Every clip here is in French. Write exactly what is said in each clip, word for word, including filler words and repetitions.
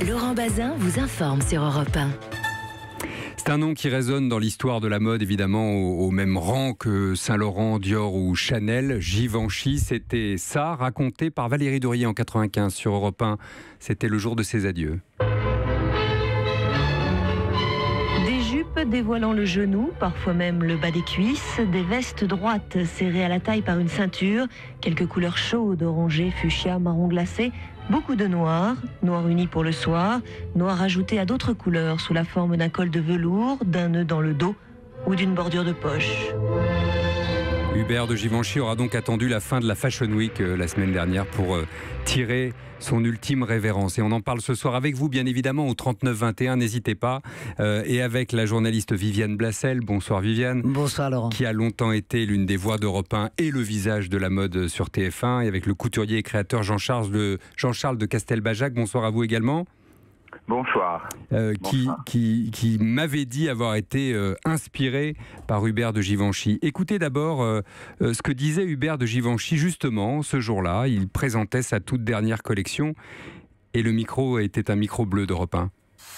Laurent Bazin vous informe sur Europe un. C'est un nom qui résonne dans l'histoire de la mode, évidemment, au, au même rang que Saint-Laurent, Dior ou Chanel. Givenchy, c'était ça, raconté par Valérie Dorier en quatre-vingt-quinze sur Europe un. C'était le jour de ses adieux. Des jupes dévoilant le genou, parfois même le bas des cuisses, des vestes droites serrées à la taille par une ceinture, quelques couleurs chaudes, orangé, fuchsia, marron glacé, beaucoup de noir, noir uni pour le soir, noir ajouté à d'autres couleurs sous la forme d'un col de velours, d'un nœud dans le dos ou d'une bordure de poche. Hubert de Givenchy aura donc attendu la fin de la Fashion Week euh, la semaine dernière pour euh, tirer son ultime révérence. Et on en parle ce soir avec vous, bien évidemment, au trente-neuf vingt et un, n'hésitez pas. Euh, et avec la journaliste Viviane Blassel. Bonsoir Viviane. Bonsoir Laurent. Qui a longtemps été l'une des voix d'Europe un et le visage de la mode sur T F un. Et avec le couturier et créateur Jean-Charles de, Jean-Charles de Castelbajac. Bonsoir à vous également. Bonsoir. Euh, qui, Bonsoir. qui, qui m'avait dit avoir été euh, inspiré par Hubert de Givenchy. Écoutez d'abord euh, euh, ce que disait Hubert de Givenchy justement ce jour-là. Il présentait sa toute dernière collection et le micro était un micro bleu d'Europe un.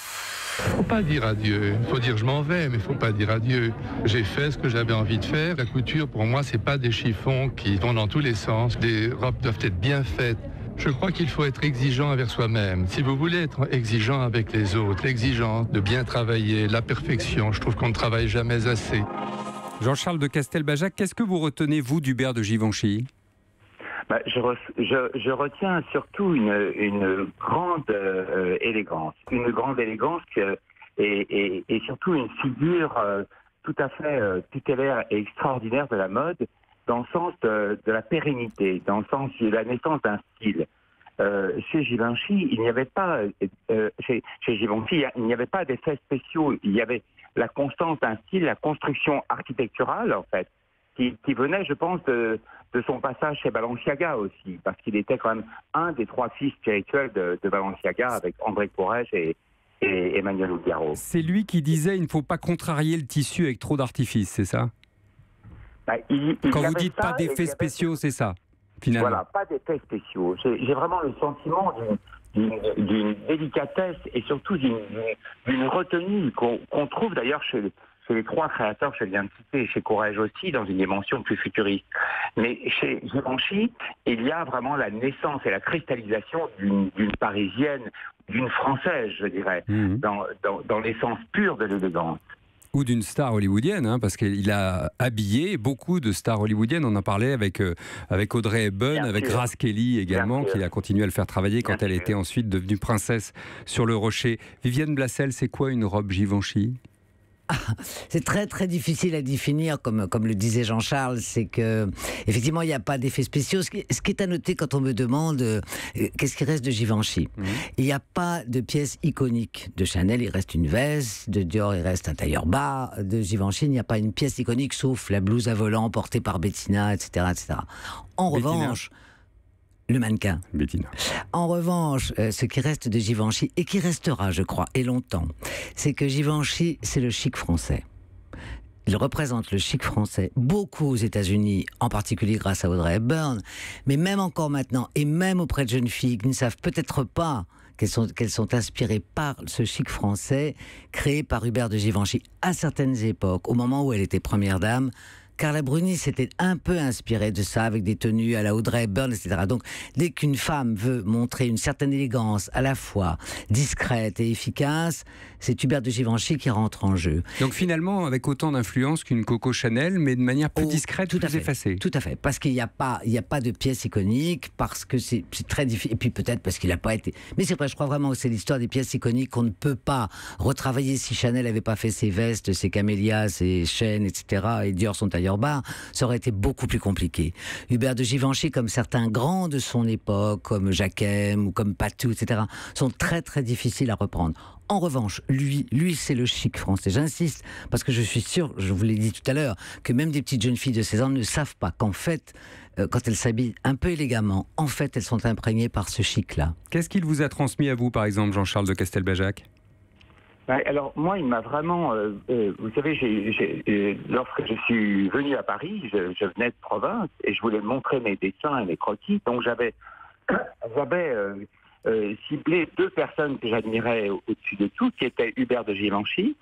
Faut pas dire adieu, faut dire je m'en vais, mais faut pas dire adieu. J'ai fait ce que j'avais envie de faire. La couture, pour moi, c'est pas des chiffons qui vont dans tous les sens. Les robes doivent être bien faites. Je crois qu'il faut être exigeant avec soi-même. Si vous voulez être exigeant avec les autres, l'exigence de bien travailler, la perfection, je trouve qu'on ne travaille jamais assez. Jean-Charles de Castelbajac, qu'est-ce que vous retenez, vous, d'Hubert de Givenchy ? Bah, je, re, je, je retiens surtout une, une grande euh, élégance. Une grande élégance que, et, et, et surtout une figure euh, tout à fait euh, tutélaire et extraordinaire de la mode, dans le sens de, de la pérennité, dans le sens de la naissance d'un style. Euh, chez Givenchy, il n'y avait pas, euh, chez, chez Givenchy, il n'y avait pas d'effets spéciaux. Il y avait la constance d'un style, la construction architecturale, en fait, qui, qui venait, je pense, de, de son passage chez Balenciaga aussi, parce qu'il était quand même un des trois fils spirituels de, de Balenciaga, avec André Courrèges et, et Emmanuel Ugaro. C'est lui qui disait il ne faut pas contrarier le tissu avec trop d'artifice, c'est ça ? Bah, il, il Quand vous dites ça, pas d'effets avait... spéciaux, c'est ça, finalement. Voilà, pas d'effets spéciaux. J'ai, j'ai vraiment le sentiment d'une, d'une, d'une délicatesse et surtout d'une, d'une retenue qu'on, qu'on trouve d'ailleurs chez, chez les trois créateurs que je viens de citer, chez Courrèges aussi, dans une dimension plus futuriste. Mais chez Givenchy, il y a vraiment la naissance et la cristallisation d'une, d'une Parisienne, d'une Française, je dirais, mmh. dans, dans, dans l'essence pure de l'élégance. Ou d'une star hollywoodienne, hein, parce qu'il a habillé beaucoup de stars hollywoodiennes. On en parlait avec, euh, avec Audrey Hepburn, Bien avec sûr. Grace Kelly également, qui a continué à le faire travailler quand Bien elle sûr. était ensuite devenue princesse sur le rocher. Viviane Blassel, c'est quoi une robe Givenchy ? C'est très très difficile à définir, comme, comme le disait Jean-Charles, c'est que effectivement il n'y a pas d'effets spéciaux. Ce qui, ce qui est à noter quand on me demande euh, qu'est-ce qui reste de Givenchy, mmh. il n'y a pas de pièce iconique. De Chanel, il reste une veste, de Dior, il reste un tailleur bas, de Givenchy, il n'y a pas une pièce iconique sauf la blouse à volant portée par Bettina, et cetera, et cetera. En Bettina. revanche, le mannequin. Bettina. En revanche, euh, ce qui reste de Givenchy, et qui restera, je crois, et longtemps, c'est que Givenchy, c'est le chic français. Il représente le chic français, beaucoup aux États-Unis, en particulier grâce à Audrey Hepburn, mais même encore maintenant, et même auprès de jeunes filles qui ne savent peut-être pas qu'elles sont, qu'elles sont inspirées par ce chic français créé par Hubert de Givenchy à certaines époques, au moment où elle était première dame. Carla Bruni s'était un peu inspirée de ça avec des tenues à la Audrey Hepburn, et cetera. Donc, dès qu'une femme veut montrer une certaine élégance, à la fois discrète et efficace, c'est Hubert de Givenchy qui rentre en jeu. Donc finalement, avec autant d'influence qu'une Coco Chanel, mais de manière plus oh, discrète, tout plus à fait, effacée. Tout à fait, parce qu'il n'y a pas, il n'y a pas de pièce iconique, parce que c'est, c'est très difficile, et puis peut-être parce qu'il n'a pas été... Mais c'est vrai, je crois vraiment que c'est l'histoire des pièces iconiques qu'on ne peut pas retravailler. Si Chanel n'avait pas fait ses vestes, ses camélias, ses chaînes, et cetera, et Dior son tailleur bar, ça aurait été beaucoup plus compliqué. Hubert de Givenchy, comme certains grands de son époque, comme Jacquem ou comme Patou, et cetera, sont très très difficiles à reprendre. En revanche, lui, lui c'est le chic français. J'insiste, parce que je suis sûr, je vous l'ai dit tout à l'heure, que même des petites jeunes filles de seize ans ne savent pas qu'en fait, euh, quand elles s'habillent un peu élégamment, en fait, elles sont imprégnées par ce chic-là. Qu'est-ce qu'il vous a transmis à vous, par exemple, Jean-Charles de Castelbajac ? Alors moi, il m'a vraiment... Euh, euh, vous savez, j'ai, j'ai, euh, lorsque je suis venu à Paris, je, je venais de province et je voulais montrer mes dessins et mes croquis. Donc j'avais, j'avais euh, euh, ciblé deux personnes que j'admirais au-dessus de tout, qui étaient Hubert de Givenchy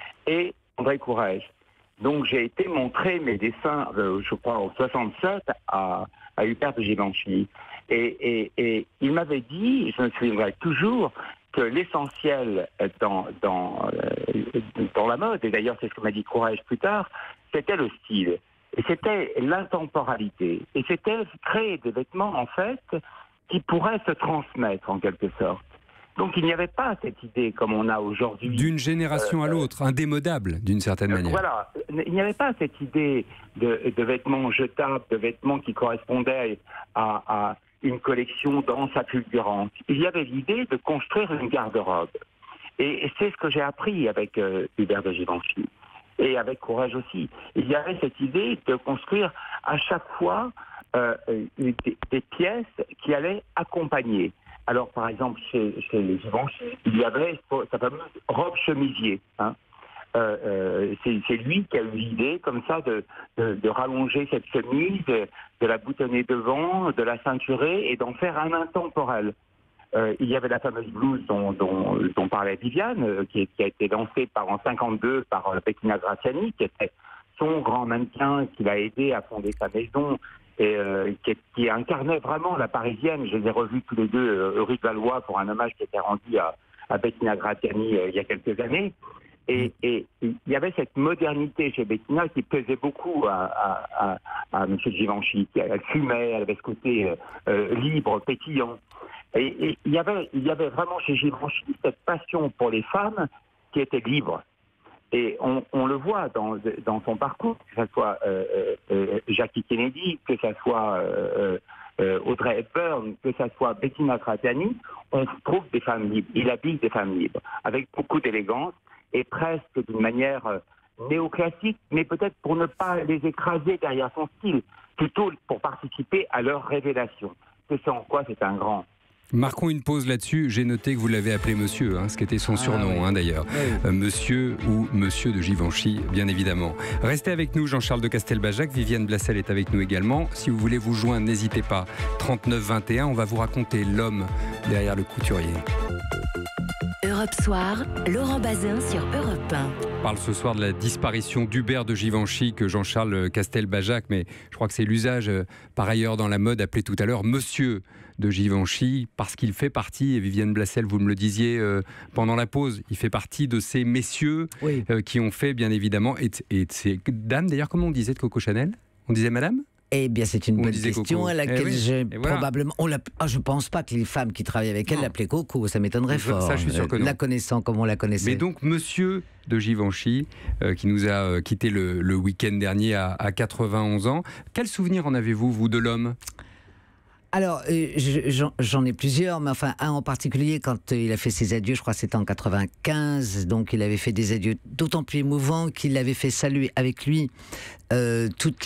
et André Courrèges. Donc j'ai été montrer mes dessins, euh, je crois en soixante-sept, à, à Hubert de Givenchy. Et, et, et il m'avait dit, je me souviendrai toujours, que l'essentiel dans, dans, euh, dans la mode, et d'ailleurs c'est ce que m'a dit Courrèges plus tard, c'était le style. Et c'était l'intemporalité. Et c'était créer des vêtements, en fait, qui pourraient se transmettre, en quelque sorte. Donc il n'y avait pas cette idée, comme on a aujourd'hui... D'une génération euh, à l'autre, indémodable, d'une certaine euh, manière. Voilà. Il n'y avait pas cette idée de, de vêtements jetables, de vêtements qui correspondaient à... à une collection dense à fulgurante. Il y avait l'idée de construire une garde-robe. Et, et c'est ce que j'ai appris avec euh, Hubert de Givenchy. Et avec Courrèges aussi. Il y avait cette idée de construire à chaque fois euh, des, des pièces qui allaient accompagner. Alors par exemple, chez, chez les Givenchy, il y avait sa fameuse robe chemisier. Hein. Euh, euh, c'est, c'est lui qui a eu l'idée comme ça de, de, de rallonger cette chemise, de, de la boutonner devant, de la ceinturer et d'en faire un intemporel. Euh, il y avait la fameuse blouse dont, dont, dont parlait Viviane, euh, qui, qui a été lancée par, en cinquante-deux par euh, Bettina Graziani, qui était son grand mannequin, qui l'a aidé à fonder sa maison et euh, qui, qui incarnait vraiment la parisienne. Je les ai revus tous les deux euh, rue de Valois pour un hommage qui était rendu à, à Bettina Graziani euh, il y a quelques années. Et, et il y avait cette modernité chez Bettina qui plaisait beaucoup à, à, à, à M. Givenchy. Elle fumait, elle avait ce côté euh, libre, pétillant. Et, et il, y avait, il y avait vraiment chez Givenchy cette passion pour les femmes qui était libre. Et on, on le voit dans, dans son parcours, que ce soit euh, euh, Jackie Kennedy, que ce soit euh, euh, Audrey Hepburn, que ce soit Bettina Graziani, on trouve des femmes libres. Il habille des femmes libres, avec beaucoup d'élégance, et presque d'une manière euh, néoclassique, mais peut-être pour ne pas les écraser derrière son style, plutôt pour participer à leur révélation. C'est ça en quoi c'est un grand. Marquons une pause là-dessus. J'ai noté que vous l'avez appelé monsieur, hein, ce qui était son ah, surnom oui. hein, d'ailleurs. Oui. Euh, monsieur ou monsieur de Givenchy, bien évidemment. Restez avec nous, Jean-Charles de Castelbajac. Viviane Blassel est avec nous également. Si vous voulez vous joindre, n'hésitez pas. trente-neuf vingt et un, on va vous raconter l'homme derrière le couturier. Europe Soir, Laurent Bazin sur Europe un. On parle ce soir de la disparition d'Hubert de Givenchy que Jean-Charles Castelbajac, mais je crois que c'est l'usage euh, par ailleurs dans la mode appelé tout à l'heure monsieur de Givenchy, parce qu'il fait partie, et Viviane Blassel, vous me le disiez euh, pendant la pause, il fait partie de ces messieurs oui. euh, qui ont fait bien évidemment, et, et de ces dames d'ailleurs, comment on disait de Coco Chanel? On disait madame? Eh bien, c'est une on bonne question Coco. À laquelle eh oui. j'ai voilà. probablement. On l'a, ah, je ne pense pas que les femmes qui travaillent avec elle non. l'appelaient Coco, ça m'étonnerait fort. Ça, je suis sûr que non. La connaissant comme on la connaissait. Mais donc, monsieur de Givenchy, euh, qui nous a euh, quitté le, le week-end dernier à, à quatre-vingt-onze ans. Quel souvenir en avez-vous, vous, de l'homme ? Alors, euh, j'en, j'en ai plusieurs, mais enfin, un en particulier, quand euh, il a fait ses adieux, je crois que c'était en quatre-vingt-quinze, donc il avait fait des adieux d'autant plus émouvants qu'il avait fait saluer avec lui euh, toutes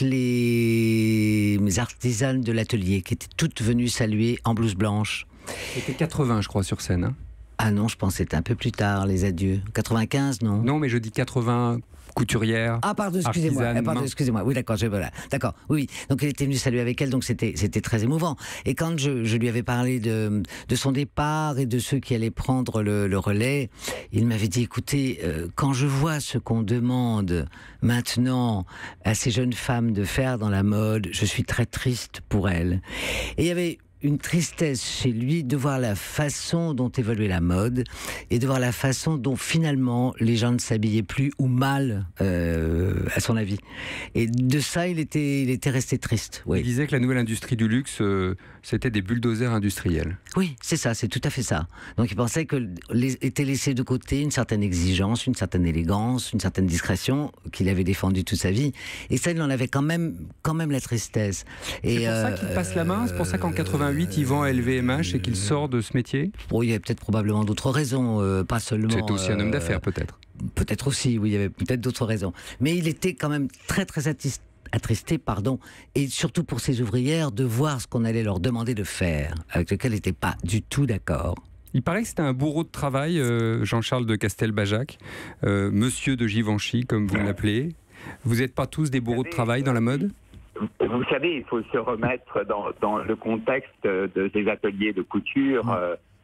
les artisanes de l'atelier, qui étaient toutes venues saluer en blouse blanche. C'était quatre-vingts, je crois, sur scène. Hein. Ah non, je pense que c'était un peu plus tard, les adieux. quatre-vingt-quinze, non ? Non, mais je dis quatre-vingts... couturière. Ah pardon, excusez-moi. Ah, pardon, excusez-moi. Oui, d'accord, je voilà. D'accord. Oui, donc il était venu saluer avec elle, donc c'était c'était très émouvant. Et quand je, je lui avais parlé de de son départ et de ceux qui allaient prendre le, le relais, il m'avait dit écoutez, euh, quand je vois ce qu'on demande maintenant à ces jeunes femmes de faire dans la mode, je suis très triste pour elles. Et il y avait une tristesse chez lui de voir la façon dont évoluait la mode et de voir la façon dont finalement les gens ne s'habillaient plus ou mal euh, à son avis. Et de ça, il était, il était resté triste. Oui. Il disait que la nouvelle industrie du luxe, euh, c'était des bulldozers industriels. Oui, c'est ça, c'est tout à fait ça. Donc il pensait que les, était laissé de côté une certaine exigence, une certaine élégance, une certaine discrétion qu'il avait défendue toute sa vie. Et ça, il en avait quand même, quand même la tristesse. Et c'est pour euh, ça qu'il passe la main, c'est pour ça qu'en quatre-vingt-huit, il vend à L V M H et qu'il sort de ce métier. Bon, il y avait peut-être probablement d'autres raisons, euh, pas seulement... C'est aussi un homme d'affaires, peut-être. Peut-être aussi, oui, il y avait peut-être d'autres raisons. Mais il était quand même très, très attristé. attristé, pardon, et surtout pour ses ouvrières, de voir ce qu'on allait leur demander de faire, avec lequel il n'était pas du tout d'accord. Il paraît que c'était un bourreau de travail, euh, Jean-Charles de Castelbajac, euh, monsieur de Givenchy, comme vous l'appelez. Vous n'êtes pas tous des bourreaux de travail dans la mode ? Vous savez, il faut se remettre dans, dans le contexte de, des ateliers de couture. Euh,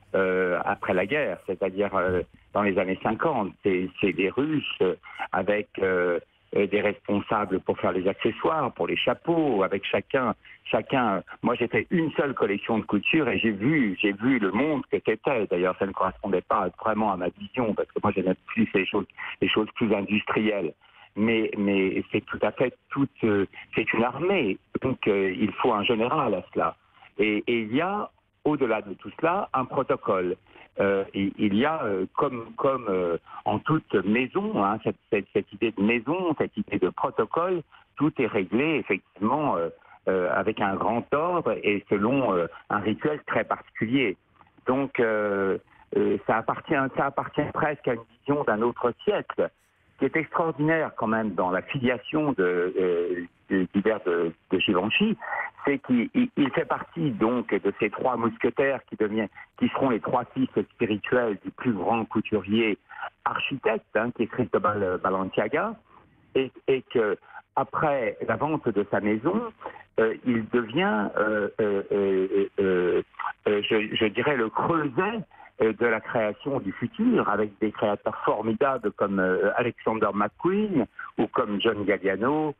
euh, après la guerre, c'est-à-dire euh, dans les années cinquante. C'est, c'est des Russes euh, avec euh, des responsables pour faire les accessoires, pour les chapeaux, avec chacun, chacun. Moi, j'ai fait une seule collection de couture et j'ai vu, j'ai vu le monde que c'était. D'ailleurs, ça ne correspondait pas vraiment à ma vision parce que moi, j'aimais plus les choses, les choses plus industrielles. Mais, mais c'est tout à fait toute, euh, c'est une armée. Donc, euh, il faut un général à cela. Et, et il y a, au-delà de tout cela, un protocole. Euh, il, il y a, euh, comme, comme euh, en toute maison, hein, cette, cette, cette idée de maison, cette idée de protocole, tout est réglé effectivement euh, euh, avec un grand ordre et selon euh, un rituel très particulier. Donc, euh, euh, ça appartient, ça appartient presque à une vision d'un autre siècle. Ce qui est extraordinaire quand même dans la filiation de, euh, de, d'Hubert de, de Givenchy, c'est qu'il il, il fait partie donc de ces trois mousquetaires qui deviennent, qui seront les trois fils spirituels du plus grand couturier architecte, hein, qui est Cristobal Balenciaga, et, et que après la vente de sa maison, euh, il devient, euh, euh, euh, euh, euh, je, je dirais, le creuset de la création du futur, avec des créateurs formidables comme euh, Alexander McQueen ou comme John Galliano,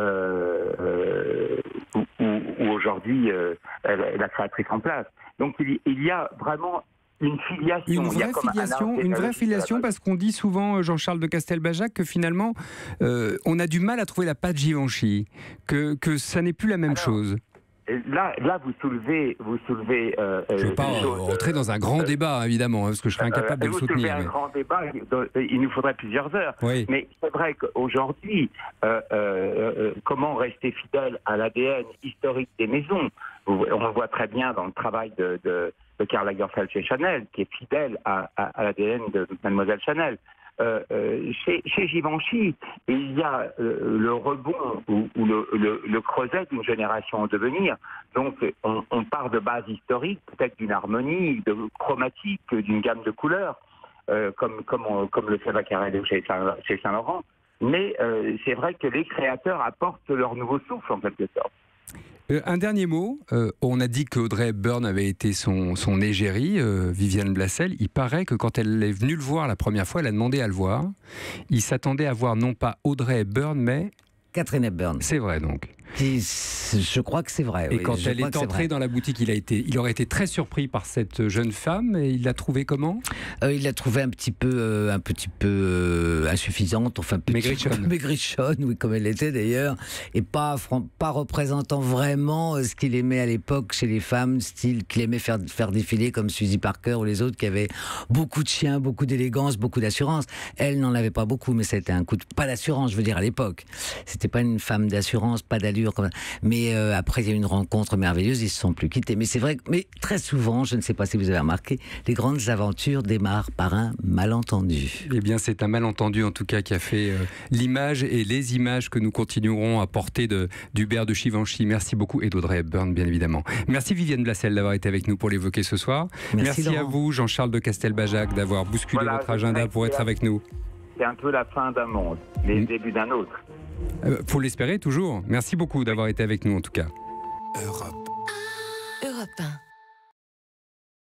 euh, euh, ou, ou, ou aujourd'hui euh, la créatrice en place. Donc il, il y a vraiment une filiation. Une vraie filiation, une vraie filiation parce qu'on dit souvent, Jean-Charles de Castelbajac, que finalement euh, on a du mal à trouver la patte Givenchy, que, que ça n'est plus la même Alors, chose. Là, là, vous soulevez, vous soulevez. Euh, je ne veux pas chose, rentrer dans un grand euh, débat, évidemment, hein, parce que je serais incapable euh, de le soutenir. Vous soulevez mais... un grand débat. Il nous faudrait plusieurs heures. Oui. Mais c'est vrai qu'aujourd'hui, euh, euh, comment rester fidèle à l'A D N historique des maisons? On le voit très bien dans le travail de, de, de Karl Lagerfeld chez Chanel, qui est fidèle à, à, à l'A D N de Mademoiselle Chanel. Euh, euh, chez, chez Givenchy, il y a euh, le rebond ou, ou le, le, le creuset d'une génération en devenir. Donc on, on part de bases historiques, peut-être d'une harmonie, de chromatique, d'une gamme de couleurs, euh, comme, comme, on, comme le fait Vaccarello chez, Saint, chez Saint-Laurent. Mais euh, c'est vrai que les créateurs apportent leur nouveau souffle en quelque sorte. Euh, un dernier mot, euh, on a dit qu'Audrey Hepburn avait été son, son égérie, euh, Viviane Blassel. Il paraît que quand elle est venue le voir la première fois, elle a demandé à le voir. Il s'attendait à voir non pas Audrey Hepburn, mais... Catherine Hepburn. C'est vrai donc. Qui, je crois que c'est vrai. Et oui, quand je elle est entrée dans la boutique, il, a été, il aurait été très surpris par cette jeune femme. Et il l'a trouvée comment euh, Il l'a trouvée un petit peu, euh, un petit peu euh, insuffisante, enfin maigrichonne. maigrichonne, oui, comme elle était d'ailleurs, et pas, pas représentant vraiment ce qu'il aimait à l'époque chez les femmes, style qu'il aimait faire, faire défiler comme Suzy Parker ou les autres qui avaient beaucoup de chiens, beaucoup d'élégance, beaucoup d'assurance. Elle n'en avait pas beaucoup, mais c'était un coup de... pas d'assurance, je veux dire, à l'époque. C'était pas une femme d'assurance, pas d'allure. Mais euh, après, il y a eu une rencontre merveilleuse, ils se sont plus quittés. Mais c'est vrai que mais très souvent, je ne sais pas si vous avez remarqué, les grandes aventures démarrent par un malentendu. Eh bien, c'est un malentendu en tout cas qui a fait euh, l'image et les images que nous continuerons à porter de, d'Hubert de Givenchy. Merci beaucoup et d'Audrey Hepburn, bien évidemment. Merci Viviane Blassel d'avoir été avec nous pour l'évoquer ce soir. Merci, Merci à vous, Jean-Charles de Castelbajac, d'avoir bousculé voilà, votre agenda pour être avec nous. C'est un peu la fin d'un monde, les mmh. débuts d'un autre. Euh, faut l'espérer toujours. Merci beaucoup d'avoir été avec nous en tout cas. Europe. Europe un.